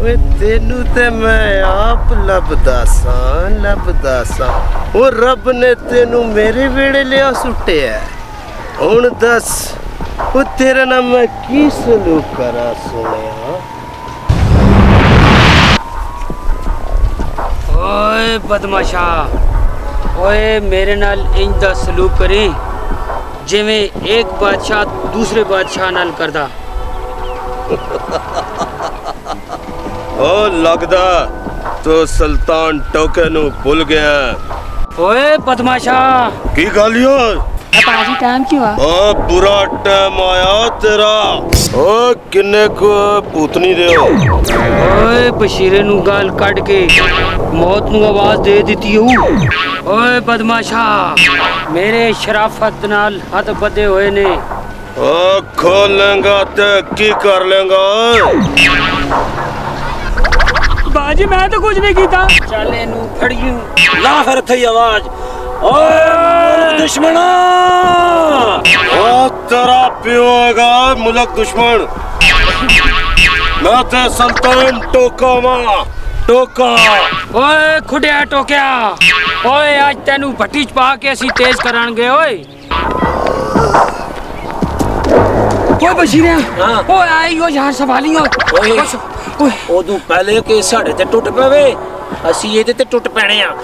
ਓਏ ਤੈਨੂੰ ਤੇ ਮੈਂ ਆਪ ਲੱਭਦਾ ਸਾਂ ਉਹ ਰੱਬ ਨੇ ਤੈਨੂੰ ਮੇਰੇ ਵੇੜੇ ਲਿਆ ਸੁੱਟਿਆ। ਹੁਣ ਦੱਸ ਉਹ ਤੇਰਾ ਨਾਮ ਮੈਂ ਕੀ ਸਲੂਕ ਕਰਾਂ ਸੁਣਿਆ। ਓਏ ਬਦਮਾਸ਼ਾ, ਓਏ ਮੇਰੇ नाल इंज दा सलूक करी जिवें एक बादशाह दूसरे बादशाह नाल करदा। ओ लगदा तो सुल्तान टोके नू भुल गया। ओए बदमाशा की गालियो पाजी टाइम क्यों आ? ओ बुरा टाइम आया तेरा। ओ किन्ने को पूतनी दे हो। ओए बशीरे नू गाल कट के मौत नू आवाज दे दिती हूं। ओए बदमाशा मेरे शराफत नाल हद बदे होए ने। ओ खोल लेंगा ते की कर लेंगा। बाजी मैं तो कुछ नहीं कीता। चल इनू फड़ियो ला फिर थई आवाज। ओए दुश्मना ओ तेरा प्यो होगा मुल्क दुश्मन। मैं ते सुल्तान टोका मां टोका। ओए खुडिया टोकिया, ओए आज तेनू भट्टी च पा के असी तेज करांगे। ओए ओए बशीरे ओए आई ओ यार संभालियो। ओए ओदू पहले के साडे ते टुट पवे असी एदे ते टुट पैणे आ।